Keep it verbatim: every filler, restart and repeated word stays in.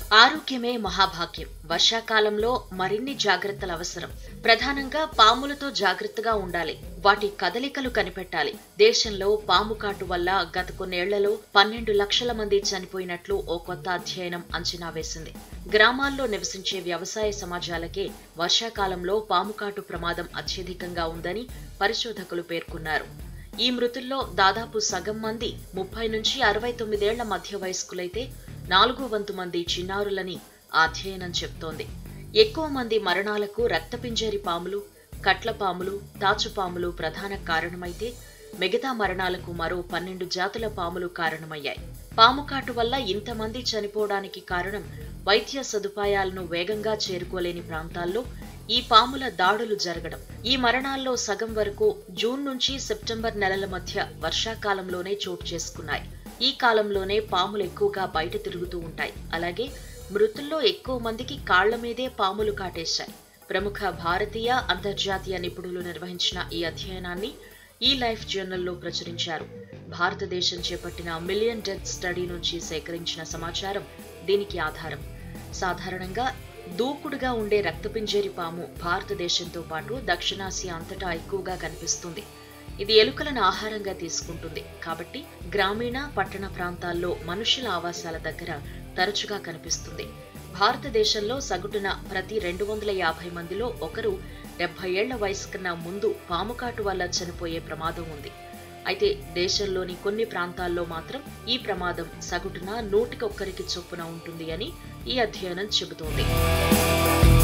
ఆరోగ్యమే మహాభాగ్యం. వర్షాకాలంలో మరిన్ని జాగ్రత్తలు అవసరం. ప్రధానంగా పాములతో జాగ్రత్తగా ఉండాలి. వాటి కదలికలు కనిపెట్టాలి. దేశంలో పాము కాటు వల్ల గత కొన్నేళ్లలో పన్నెండు లక్షల మంది చనిపోయినట్లు ఓ కొత్త అధ్యయనం అంచనా వేసింది. గ్రామాల్లో నివసించే వ్యవసాయ సమాజాలకే వర్షాకాలంలో పాము కాటు ప్రమాదం అత్యధికంగా ఉందని పరిశోధకులు పేర్కొన్నారు. ఈ మృతుల్లో దాదాపు సగం మంది ముప్పై నుంచి అరవై తొమ్మిదేళ్ల మధ్య వయస్కులైతే నాలుగో వంతు మంది చిన్నారులని ఆ అధ్యయనం చెప్తోంది. ఎక్కువ మంది మరణాలకు రక్తపింజరి పాములు, కట్ల పాములు, తాచుపాములు ప్రధాన కారణమైతే మిగతా మరణాలకు మరో పన్నెండు జాతుల పాములు కారణమయ్యాయి. పాము కాటు వల్ల ఇంతమంది చనిపోవడానికి కారణం వైద్య సదుపాయాలను వేగంగా చేరుకోలేని ప్రాంతాల్లో ఈ పాముల దాడులు జరగడం. ఈ మరణాల్లో సగం వరకు జూన్ నుంచి సెప్టెంబర్ నెలల మధ్య వర్షాకాలంలోనే చోటు చేసుకున్నాయి. ఈ కాలంలోనే పాములు ఎక్కువగా బయట తిరుగుతూ ఉంటాయి. అలాగే మృతుల్లో ఎక్కువ మందికి కాళ్ల మీదే పాములు కాటేశాయి. ప్రముఖ భారతీయ, అంతర్జాతీయ నిపుణులు నిర్వహించిన ఈ అధ్యయనాన్ని ఈ లైఫ్ జర్నల్లో ప్రచురించారు. భారతదేశం చేపట్టిన మిలియన్ డెత్ స్టడీ నుంచి సేకరించిన సమాచారం దీనికి ఆధారం. సాధారణంగా దూకుడుగా ఉండే రక్తపింజేరి పాము భారతదేశంతో పాటు దక్షిణాసియా అంతటా ఎక్కువగా కనిపిస్తుంది. ఇది ఎలుకలను ఆహారంగా తీసుకుంటుంది. కాబట్టి గ్రామీణ, పట్టణ ప్రాంతాల్లో మనుషుల ఆవాసాల దగ్గర తరచుగా కనిపిస్తుంది. భారతదేశంలో సగటున ప్రతి రెండు వందల యాభై మందిలో ఒకరు డెబ్బై ఏళ్ల వయసు కన్నా ముందు పాముకాటు వల్ల చనిపోయే ప్రమాదం ఉంది. అయితే దేశంలోని కొన్ని ప్రాంతాల్లో మాత్రం ఈ ప్రమాదం సగటున నూటికొక్కరికి చొప్పున ఉంటుంది అని ఈ అధ్యయనం చెబుతోంది.